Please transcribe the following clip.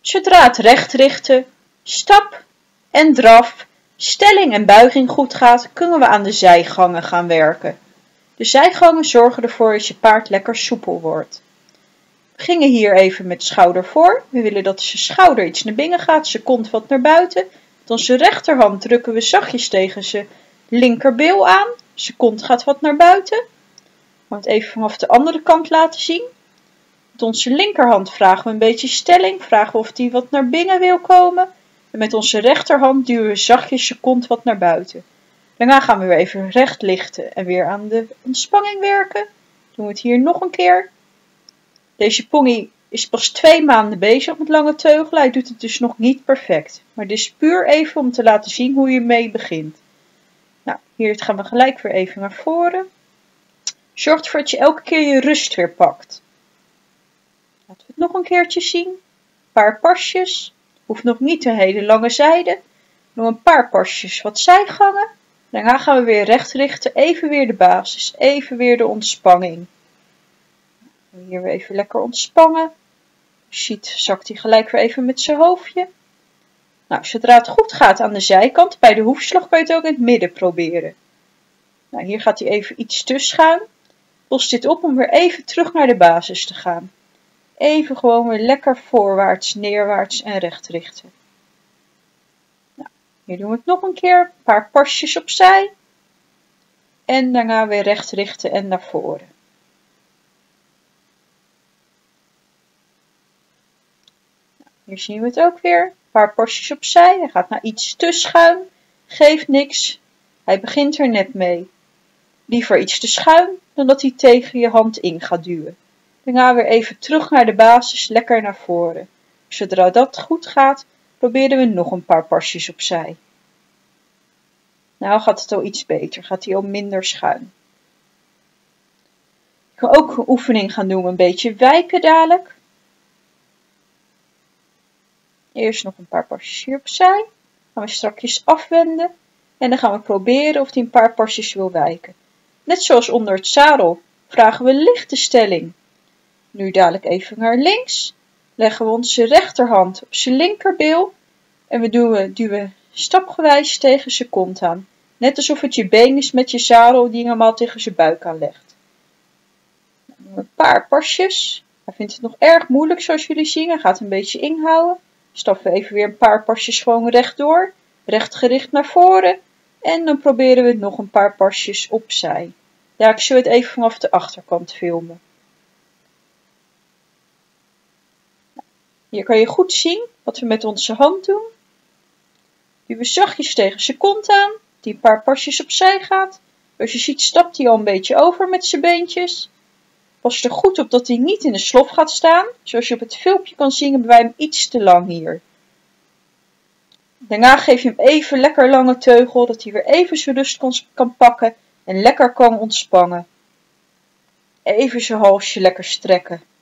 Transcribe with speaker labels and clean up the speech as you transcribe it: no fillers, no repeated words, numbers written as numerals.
Speaker 1: Zodra het recht richten, stap en draf, stelling en buiging goed gaat, kunnen we aan de zijgangen gaan werken. De zijgangen zorgen ervoor dat je paard lekker soepel wordt. We gingen hier even met schouder voor. We willen dat zijn schouder iets naar binnen gaat, zijn kont wat naar buiten. Met onze rechterhand drukken we zachtjes tegen zijn linkerbil aan. Zijn kont gaat wat naar buiten. We gaan het even vanaf de andere kant laten zien. Met onze linkerhand vragen we een beetje stelling. Vragen we of die wat naar binnen wil komen. En met onze rechterhand duwen we zachtjes zijn kont wat naar buiten. Daarna gaan we weer even recht lichten en weer aan de ontspanning werken. Doen we het hier nog een keer. Deze pony is pas 2 maanden bezig met lange teugelen. Hij doet het dus nog niet perfect. Maar dit is puur even om te laten zien hoe je mee begint. Nou, hier gaan we gelijk weer even naar voren. Zorg ervoor dat je elke keer je rust weer pakt. Laten we het nog een keertje zien. Een paar pasjes. Hoeft nog niet een hele lange zijde. Nog een paar pasjes wat zijgangen. Daarna gaan we weer recht richten. Even weer de basis. Even weer de ontspanning. Hier weer even lekker ontspannen. Je ziet, zakt hij gelijk weer even met zijn hoofdje. Nou, zodra het goed gaat aan de zijkant, bij de hoefslag kan je het ook in het midden proberen. Nou, hier gaat hij even iets te schuin. Los dit op om weer even terug naar de basis te gaan. Even gewoon weer lekker voorwaarts, neerwaarts en recht richten. Nou, hier doen we het nog een keer. Een paar pasjes opzij. En daarna weer recht richten en naar voren. Hier zien we het ook weer. Een paar pasjes opzij. Hij gaat naar iets te schuin. Geeft niks. Hij begint er net mee. Liever iets te schuin dan dat hij tegen je hand in gaat duwen. Daarna weer even terug naar de basis. Lekker naar voren. Zodra dat goed gaat, proberen we nog een paar pasjes opzij. Nou gaat het al iets beter. Gaat hij al minder schuin. Ik ga ook een oefening gaan doen. Een beetje wijken dadelijk. Eerst nog een paar pasjes hier opzij. Gaan we strakjes afwenden. En dan gaan we proberen of hij een paar pasjes wil wijken. Net zoals onder het zadel vragen we lichte stelling. Nu dadelijk even naar links. Leggen we onze rechterhand op zijn linkerbil. En we duwen stapgewijs tegen zijn kont aan. Net alsof het je been is met je zadel die je normaal tegen zijn buik aanlegt. Een paar pasjes. Hij vindt het nog erg moeilijk zoals jullie zien. Hij gaat een beetje inhouden. Stappen we even weer een paar pasjes gewoon rechtdoor. Recht gericht naar voren. En dan proberen we nog een paar pasjes opzij. Ja, ik zal het even vanaf de achterkant filmen. Hier kan je goed zien wat we met onze hand doen. Duwen zachtjes tegen zijn kont aan. Die een paar pasjes opzij gaat. Zoals je ziet stapt hij al een beetje over met zijn beentjes. Pas er goed op dat hij niet in de slof gaat staan. Zoals je op het filmpje kan zien hebben wij hem iets te lang hier. Daarna geef je hem even lekker lange teugel. Dat hij weer even zijn rust kan pakken. En lekker kan ontspannen. Even zijn halsje lekker strekken.